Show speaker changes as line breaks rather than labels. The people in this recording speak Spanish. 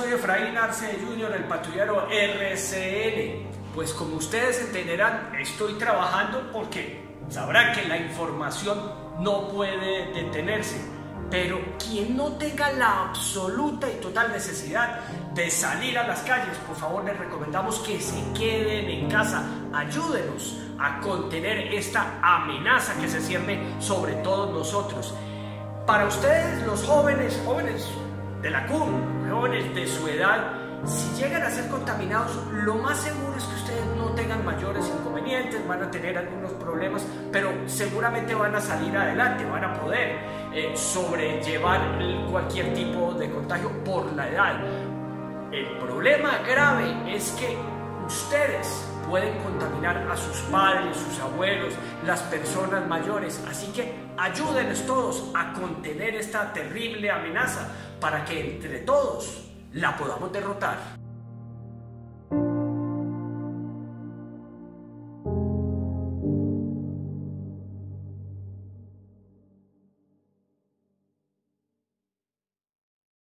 soy Efraín Arce Jr., el patrullero RCN. Pues como ustedes entenderán, estoy trabajando porque sabrán que la información no puede detenerse. Pero quien no tenga la absoluta y total necesidad de salir a las calles, por favor les recomendamos que se queden en casa. Ayúdenos a contener esta amenaza que se cierne sobre todos nosotros. Para ustedes, los jóvenes de la CUN, jóvenes de su edad, si llegan a ser contaminados, lo más seguro es que ustedes no tengan mayores inconvenientes, van a tener algunos problemas, pero seguramente van a salir adelante, van a poder sobrellevar cualquier tipo de contagio por la edad. El problema grave es que ustedes pueden contaminar a sus padres, sus abuelos, las personas mayores, así que ayúdenles todos a contener esta terrible amenaza para que entre todos la podamos derrotar.